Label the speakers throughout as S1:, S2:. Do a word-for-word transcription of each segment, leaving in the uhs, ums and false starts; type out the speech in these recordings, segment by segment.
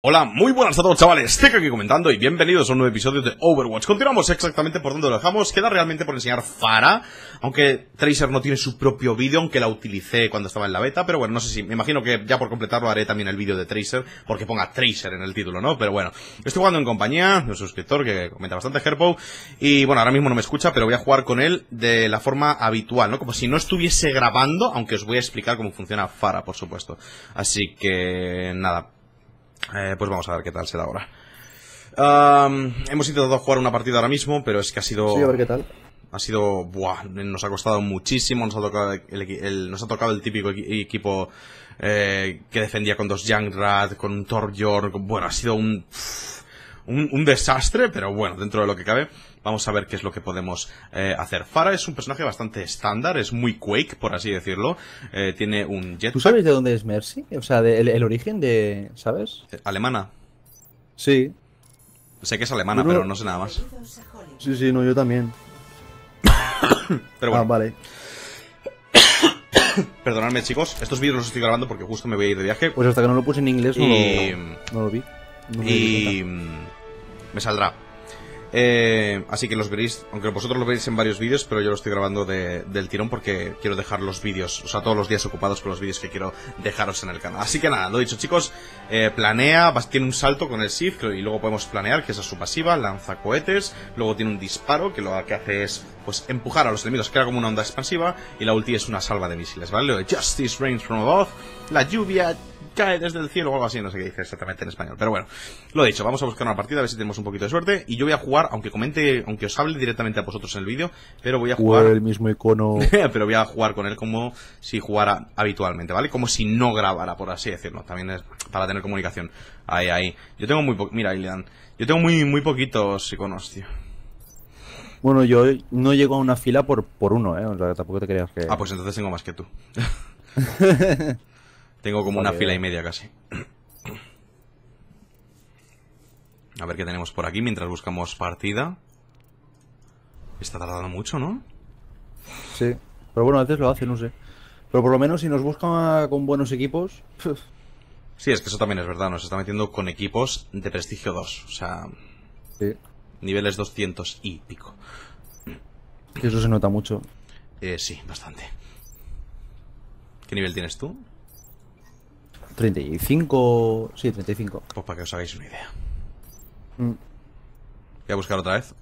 S1: Hola, muy buenas a todos, chavales, Teca aquí comentando y bienvenidos a un nuevo episodio de Overwatch. Continuamos exactamente por donde lo dejamos. Queda realmente por enseñar Pharah, aunque Tracer no tiene su propio vídeo, aunque la utilicé cuando estaba en la beta. Pero bueno, no sé si, me imagino que ya por completarlo haré también el vídeo de Tracer, porque ponga Tracer en el título, ¿no? Pero bueno, estoy jugando en compañía de un suscriptor que comenta bastante, Herpo. Y bueno, ahora mismo no me escucha, pero voy a jugar con él de la forma habitual, ¿no? Como si no estuviese grabando, aunque os voy a explicar cómo funciona Pharah, por supuesto. Así que, nada. Eh, pues vamos a ver qué tal se da ahora. Um, hemos intentado jugar una partida ahora mismo, pero es que ha sido...
S2: Sí, a ver qué tal.
S1: Ha sido... Buah, nos ha costado muchísimo. Nos ha tocado el, el, nos ha tocado el típico equipo eh, que defendía con dos Junkrat, con un Torbjorn. Bueno, ha sido un, un... Un desastre, pero bueno, dentro de lo que cabe. Vamos a ver qué es lo que podemos eh, hacer. Pharah es un personaje bastante estándar, es muy Quake, por así decirlo. Eh, tiene un jetpack.
S2: ¿Tú sabes de dónde es Mercy? O sea, de, el, el origen de... ¿Sabes?
S1: ¿Alemana?
S2: Sí.
S1: Sé que es alemana,
S2: Uno...
S1: pero no sé nada más.
S2: Sí, sí, no, yo también.
S1: Pero bueno.
S2: Ah, vale.
S1: Perdonadme, chicos, estos vídeos los estoy grabando porque justo me voy a ir de viaje.
S2: Pues hasta que no lo puse en inglés no,
S1: y...
S2: lo, no lo vi. No me
S1: y... me saldrá. Eh, así que los veréis, aunque vosotros lo veréis en varios vídeos, pero yo lo estoy grabando de, del tirón porque quiero dejar los vídeos, o sea, todos los días ocupados con los vídeos que quiero dejaros en el canal. Así que nada, lo dicho, chicos, eh, planea, tiene un salto con el Shift y luego podemos planear, que esa es su pasiva, lanza cohetes, luego tiene un disparo que lo que hace es, pues, empujar a los enemigos, crea como una onda expansiva, y la ulti es una salva de misiles, ¿vale? Justice rains from above, la lluvia cae desde el cielo o algo así, no sé qué dice exactamente en español. Pero bueno, lo dicho, vamos a buscar una partida a ver si tenemos un poquito de suerte. Y yo voy a jugar, aunque comente, aunque os hable directamente a vosotros en el vídeo, pero voy a jugar...
S2: el mismo icono.
S1: Pero voy a jugar con él como si jugara habitualmente, ¿vale? Como si no grabara, por así decirlo. También es para tener comunicación. Ahí, ahí. Yo tengo muy po... Mira, Ilian. Yo tengo muy, muy poquitos iconos, tío.
S2: Bueno, yo no llego a una fila por, por uno, ¿eh? O sea, tampoco te creas que...
S1: Ah, pues entonces tengo más que tú. Tengo como
S2: vale,
S1: una fila
S2: vale.
S1: y media casi. A ver qué tenemos por aquí mientras buscamos partida. Está tardando mucho, ¿no?
S2: Sí, pero bueno, a veces lo hace, no sé. Pero por lo menos si nos buscan con buenos equipos...
S1: Sí, es que eso también es verdad. Nos está metiendo con equipos de prestigio dos. O sea,
S2: Sí.
S1: niveles doscientos y pico.
S2: Que eso se nota mucho.
S1: Eh, sí, bastante. ¿Qué nivel tienes tú?
S2: treinta y cinco... Sí, treinta y cinco.
S1: Pues para que os hagáis una idea.
S2: Mm.
S1: Voy a buscar otra vez.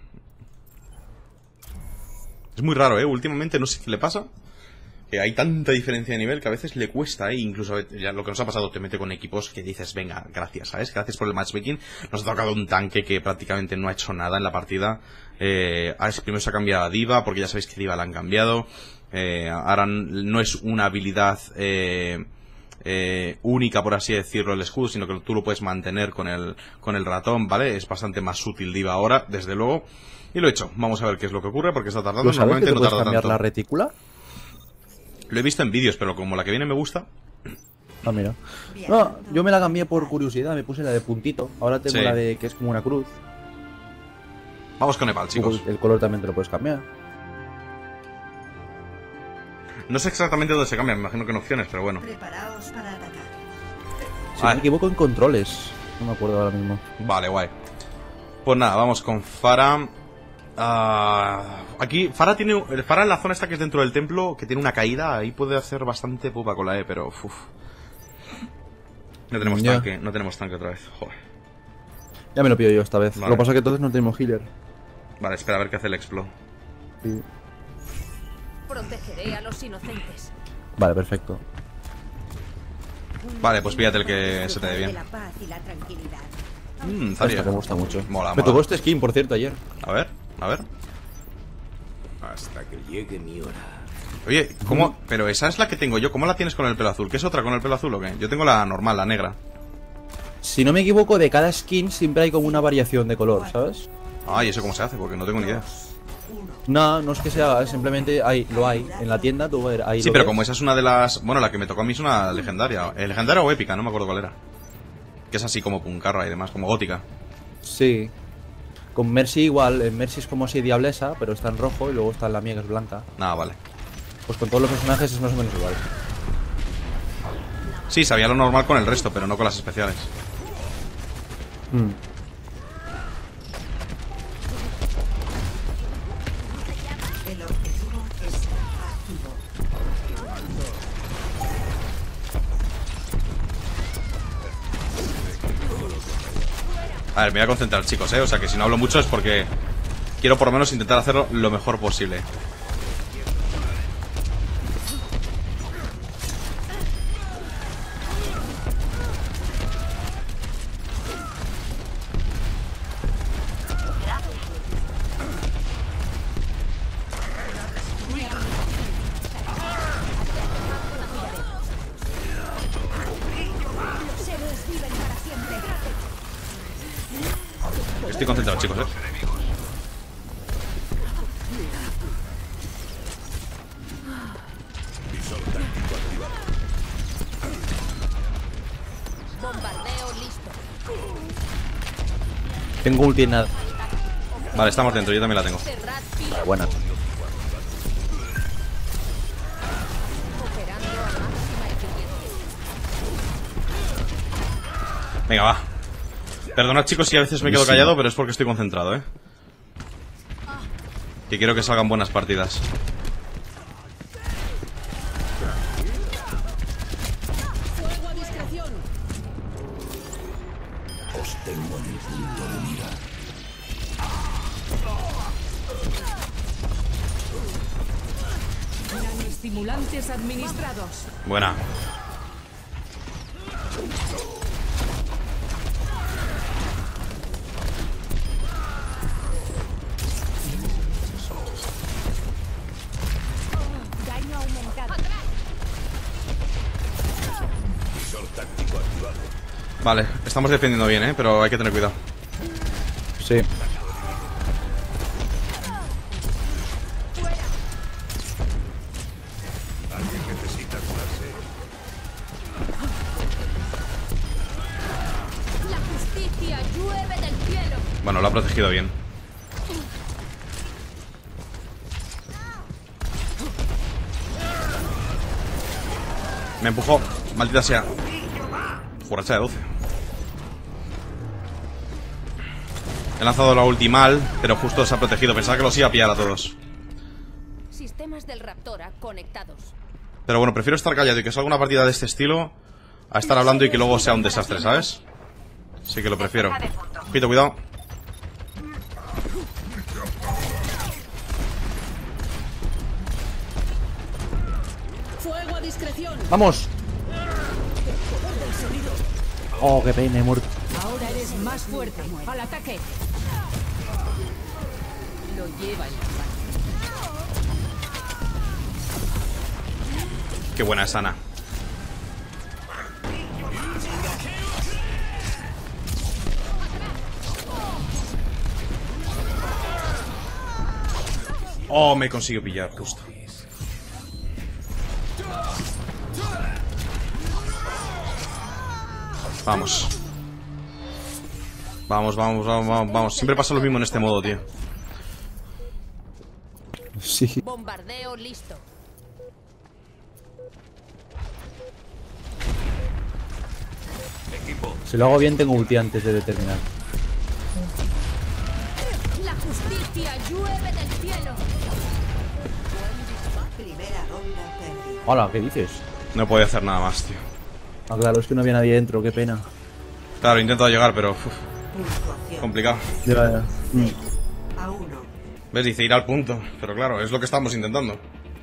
S1: Es muy raro, ¿eh? Últimamente no sé qué le pasa. Que hay tanta diferencia de nivel que a veces le cuesta, ¿eh? Incluso ya lo que nos ha pasado, te mete con equipos que dices, venga, gracias, ¿sabes? Gracias por el matchmaking. Nos ha tocado un tanque que prácticamente no ha hecho nada en la partida. Eh, primero se ha cambiado a Diva, porque ya sabéis que Diva la han cambiado. Eh, ahora no es una habilidad... Eh, Eh, única, por así decirlo, el escudo, sino que tú lo puedes mantener con el, con el ratón, ¿vale? Es bastante más útil Diva ahora, desde luego. Y lo he hecho. Vamos a ver qué es lo que ocurre, porque está tardando.
S2: ¿Lo sabes
S1: Normalmente
S2: que te
S1: no
S2: puedes
S1: tarda
S2: cambiar
S1: tanto.
S2: la retícula?
S1: Lo he visto en vídeos, pero como la que viene me gusta.
S2: Ah, mira. No, yo me la cambié por curiosidad, me puse la de puntito. Ahora tengo
S1: Sí.
S2: la de que es como una cruz.
S1: Vamos con Nepal, chicos.
S2: El color también te lo puedes cambiar.
S1: No sé exactamente dónde se cambia, me imagino que en opciones, pero bueno.
S3: Preparaos para atacar.
S2: Si
S1: Vale.
S2: me equivoco en controles. No me acuerdo ahora mismo.
S1: Vale, guay. Pues nada, vamos con Pharah. Ah, aquí, Pharah tiene. El Pharah en la zona esta que es dentro del templo, que tiene una caída, ahí puede hacer bastante pupa con la E, pero. Uf. No tenemos
S2: Ya.
S1: tanque, no tenemos tanque otra vez. Joder.
S2: Ya me lo pido yo esta vez.
S1: Vale.
S2: Lo que pasa es que entonces no tenemos healer.
S1: Vale, espera a ver qué hace el Explo.
S2: Sí.
S3: Protegeré a los inocentes.
S2: Vale, perfecto.
S1: Vale, pues píllate el que se te dé
S3: De
S1: bien.
S3: la paz y la tranquilidad.
S1: Mmm,
S2: Esta
S1: Zarya.
S2: me gusta mucho.
S1: Mola,
S2: Me
S1: mola.
S2: tocó este skin, por cierto, ayer.
S1: A ver, a ver.
S4: Hasta que llegue mi hora.
S1: Oye, ¿cómo? Pero esa es la que tengo yo. ¿Cómo la tienes con el pelo azul? ¿Qué es otra con el pelo azul o qué? Yo tengo la normal, la negra.
S2: Si no me equivoco, de cada skin siempre hay como una variación de color, ¿sabes?
S1: Ah, ¿y eso cómo se hace? Porque no tengo ni idea.
S2: No, no es que sea, simplemente hay, lo hay. En la tienda tú ahí
S1: Sí,
S2: lo
S1: pero
S2: ves.
S1: como esa es una de las... Bueno, la que me tocó a mí es una legendaria. Eh, legendaria o épica, no me acuerdo cuál era. Que es así como puncarra y demás, como gótica.
S2: Sí. Con Mercy igual, en Mercy es como así diablesa, pero está en rojo y luego está la mía que es blanca.
S1: Nada, vale.
S2: Pues con todos los personajes es más o menos igual.
S1: Sí, sabía lo normal con el resto, pero no con las especiales.
S2: Mm.
S3: El objetivo está activo.
S1: A ver, me voy a concentrar, chicos, ¿eh? O sea, que si no hablo mucho es porque quiero por lo menos intentar hacerlo lo mejor posible. Estoy concentrado, chicos, ¿eh?
S5: Bombardeo listo.
S2: Tengo ulti en nada.
S1: Vale, estamos dentro, yo también la tengo.
S5: Cerrad fila.
S2: Buena.
S5: Operando a máxima eficiencia.
S1: Venga, va. Perdonad, chicos, si a veces me quedo callado, pero es porque estoy concentrado, ¿eh? Que quiero que salgan buenas partidas.
S5: Fuego a discreción.
S4: Os tengo en el punto de mira.
S5: Nanoestimulantes administrados.
S1: Buena.
S5: Daño aumentado.
S4: Visor táctico activado.
S1: Vale, estamos defendiendo bien, ¿eh? Pero hay que tener cuidado.
S2: Sí.
S4: Alguien necesita curarse.
S5: La justicia llueve del cielo.
S1: Bueno, lo ha protegido bien. Me empujó, maldita sea. Borracha de doce. He lanzado la ulti mal, pero justo se ha protegido. Pensaba que los iba a pillar a todos.
S5: Sistemas del Raptora conectados.
S1: Pero bueno, prefiero estar callado y que salga una partida de este estilo a estar hablando y que luego sea un desastre, ¿sabes? Sí que lo prefiero. Ojito, cuidado.
S5: Fuego a discreción.
S2: ¡Vamos! Oh, qué pena, he muerto.
S5: Ahora eres más fuerte. Al ataque. Lo lleva en la mano.
S1: Qué buena es Ana. Oh, me consiguió pillar, justo. Vamos. Vamos, vamos, vamos, vamos, vamos. Siempre pasa lo mismo en este modo, tío.
S2: Sí.
S5: Bombardeo listo.
S2: Si lo hago bien, tengo ulti antes de terminar.
S5: La justicia llueve del cielo.
S3: Primera ronda perdida.
S2: Hola, ¿qué dices?
S1: No podía hacer nada más, tío.
S2: Ah, claro, es que no había nadie dentro, qué pena.
S1: Claro, he intentado llegar, pero uf,
S3: Puntuación
S1: complicado.
S2: Ya, ya. Mm.
S3: a uno.
S1: ¿Ves? Dice ir al punto. Pero claro, es lo que estamos intentando.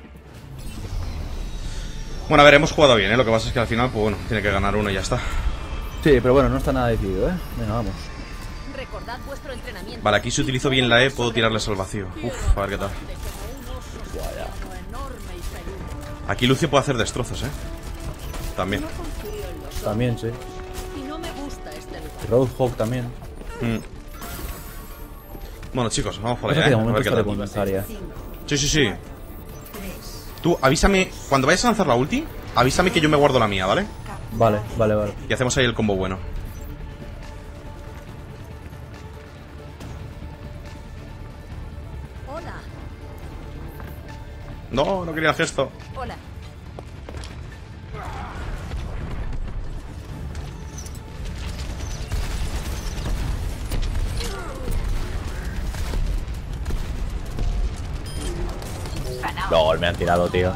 S1: Bueno, a ver, hemos jugado bien, ¿eh? Lo que pasa es que al final, pues bueno, tiene que ganar uno y ya está.
S2: Sí, pero bueno, no está nada decidido, ¿eh? Venga, vamos.
S5: Recordad vuestro entrenamiento.
S1: Vale, aquí si utilizo bien la E, puedo tirarles al vacío. Uf, a ver qué tal. Aquí Lucio puede hacer destrozos, ¿eh? También.
S2: También, sí.
S5: Y no me gusta este lugar.
S2: Y Roadhog también.
S1: Mm. Bueno, chicos, vamos por
S2: Pasa
S1: allá,
S2: que
S1: ¿eh?
S2: de
S1: A
S2: momento
S1: ver qué
S2: está de
S1: tal.
S2: voluntaria.
S1: Sí, sí, sí. Tú, avísame. Cuando vayas a lanzar la ulti, avísame que yo me guardo la mía, ¿vale?
S2: Vale, vale, vale.
S1: Y hacemos ahí el combo bueno.
S5: Hola.
S1: No, no quería el gesto.
S5: Hola.
S2: LOL, me han tirado, tío.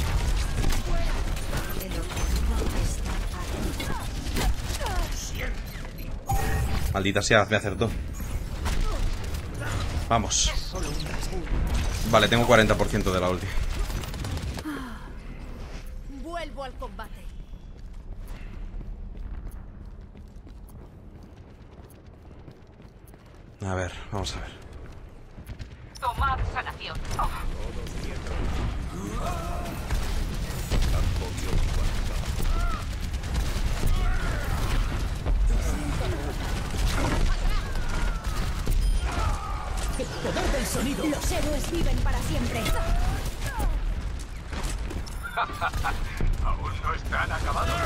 S3: El objetivo está aquí.
S1: Maldita sea, me acertó. Vamos. Vale, tengo cuarenta por ciento de la ulti.
S5: Vuelvo al combate.
S1: A ver, vamos a ver.
S5: Tomad sanación. Oh. Los héroes viven para siempre.
S4: Aún no están acabados.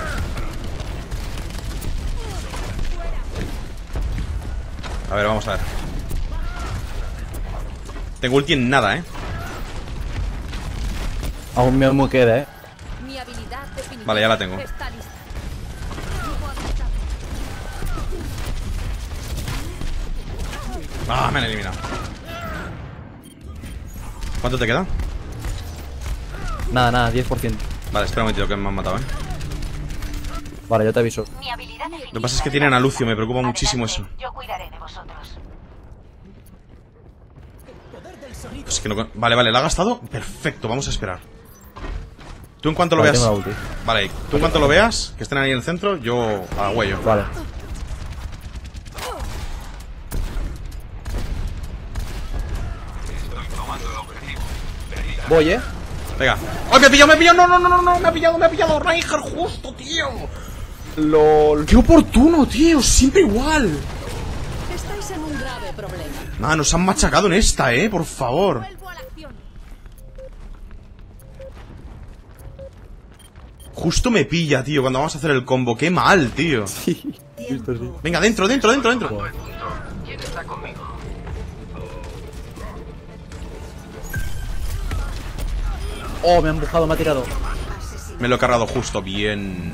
S1: A ver, vamos a ver. Tengo ulti en nada, eh.
S2: Aún me, me queda, eh.
S5: Mi habilidad definitiva
S1: Vale, ya la tengo.
S5: está lista.
S1: Ah, me han eliminado. ¿Cuánto te queda?
S2: Nada, nada, diez por ciento.
S1: Vale, espera un momentito que me han matado, eh.
S2: Vale, yo te aviso.
S6: Mi habilidad definitiva.
S1: Lo que pasa es que tienen a Lucio, me preocupa muchísimo eso.
S6: Adelante, yo cuidaré de vosotros.
S1: Es que no... Vale, vale, ¿la ha gastado? Perfecto, vamos a esperar. Tú en cuanto lo
S2: Vale,
S1: veas...
S2: tengo la ulti.
S1: Vale, tú en cuanto lo veas, que estén ahí en el centro, yo a huello.
S2: Vale. Voy, eh.
S1: Venga. ¡Ay, me ha pillado, me ha pillado! ¡No, no, no, no, no! ¡Me ha pillado, me ha pillado! ¡Reinhardt justo, tío!
S2: LOL.
S1: ¡Qué oportuno, tío! Siempre igual.
S5: Estáis en un grave problema.
S1: Ah, nos han machacado en esta, eh, por favor.
S5: Vuelvo a la acción.
S1: Justo me pilla, tío, cuando vamos a hacer el combo. ¡Qué mal, tío!
S2: Sí. Esto sí.
S1: Venga, dentro, dentro, dentro, dentro.
S4: ¿Quién está conmigo?
S2: Oh, me ha empujado, me ha tirado.
S1: Me lo he cargado justo, bien.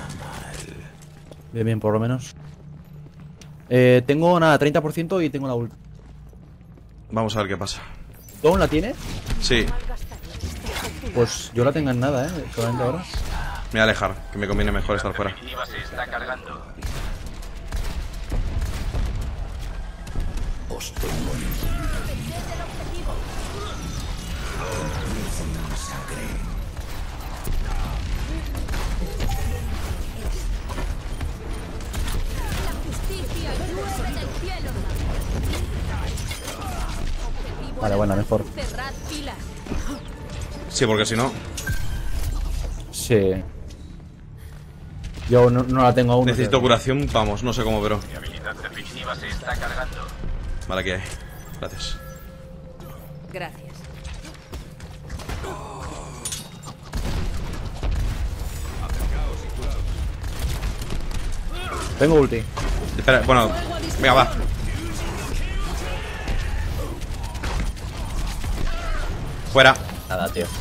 S2: Bien, bien, por lo menos. Eh, tengo nada, treinta por ciento y tengo la ult.
S1: Vamos a ver qué pasa.
S2: ¿Tú aún la tienes?
S1: Sí,
S2: Pues yo la tengo en nada, eh. Solamente ahora.
S1: me voy a alejar, que me conviene mejor estar fuera.
S4: Definitiva se está cargando. Os tengo en el
S5: La justicia llueve del cielo. Objetivo
S2: Vale, bueno, mejor.
S5: cerrad filas.
S1: Sí, porque si no...
S2: Sí. Yo no, no la tengo aún.
S1: Necesito
S2: pero-
S1: curación, vamos, no sé cómo, pero...
S4: Mi habilidad definitiva se está cargando.
S1: Vale, aquí hay. Gracias.
S5: Gracias.
S2: Tengo ulti.
S1: Espera, bueno... Venga, va. Fuera.
S2: Nada, tío.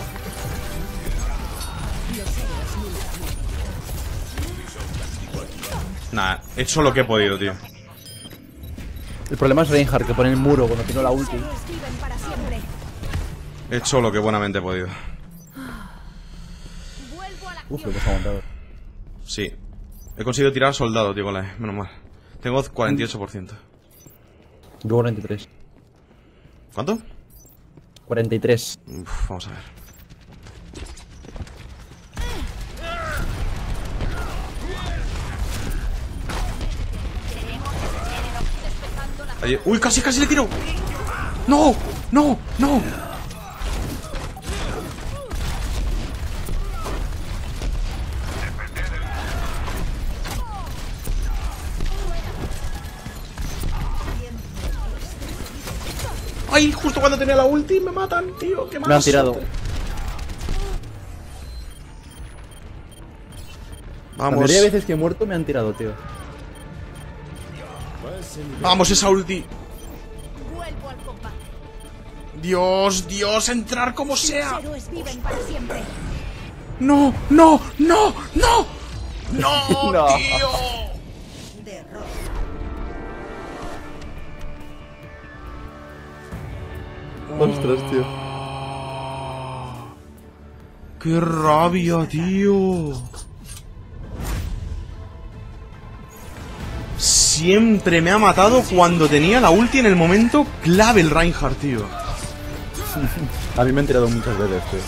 S1: Nada, he hecho lo que he podido, tío.
S2: El problema es Reinhardt, que pone el muro cuando tiene la ulti.
S5: Héroes viven para siempre.
S1: He hecho lo que buenamente he podido.
S5: Vuelvo a la
S2: Uf, lo
S5: acción.
S2: que se ha aguantado.
S1: Sí. He conseguido tirar soldado, tío, con la E, menos mal. Tengo cuarenta y ocho por ciento.
S2: Yo cuarenta y tres.
S1: ¿Cuánto?
S2: cuarenta y tres.
S1: Uf, vamos a ver. Ahí- ¡Uy, casi, casi le tiro! ¡No! ¡No! ¡No! ¡Ay! Justo cuando tenía la ulti me matan, tío. ¡Qué
S2: Me han
S1: mala
S2: tirado.
S1: suerte.
S2: La
S1: Vamos.
S2: mayoría de veces que he muerto me han tirado, tío.
S1: Vamos, esa ulti.
S5: Vuelvo al combate.
S1: Dios, Dios, entrar como sea.
S5: Los héroes viven para siempre.
S1: No, no, no, no. No,
S2: No.
S1: tío.
S3: Derrota.
S2: Ostras, tío.
S1: ¡Qué rabia, tío! Siempre me ha matado cuando tenía la ulti en el momento clave el Reinhardt, tío.
S2: A mí me he enterado muchas veces, tío.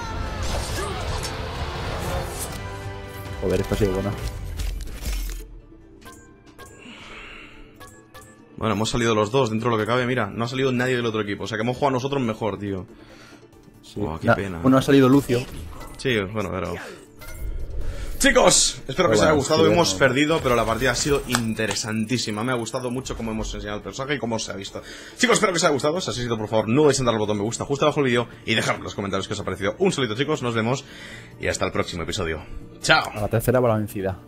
S2: Joder, esta ha sido buena.
S1: Bueno, hemos salido los dos dentro de lo que cabe, mira. No ha salido nadie del otro equipo. O sea que hemos jugado nosotros mejor, tío.
S2: Sí.
S1: Oh, qué
S2: Na-
S1: pena.
S2: Bueno, ha salido Lucio.
S1: Sí, bueno, pero... Chicos, espero que os
S2: Bueno,
S1: haya gustado.
S2: sí,
S1: Hemos
S2: bueno.
S1: perdido, pero la partida ha sido interesantísima. Me ha gustado mucho cómo hemos enseñado el personaje y cómo se ha visto. Chicos, espero que os haya gustado. Si así ha sido, por favor, no olvidéis darle al botón me gusta justo abajo del vídeo y dejadme en los comentarios qué os ha parecido. Un saludo, chicos, nos vemos y hasta el próximo episodio. ¡Chao!
S2: A la tercera va la vencida.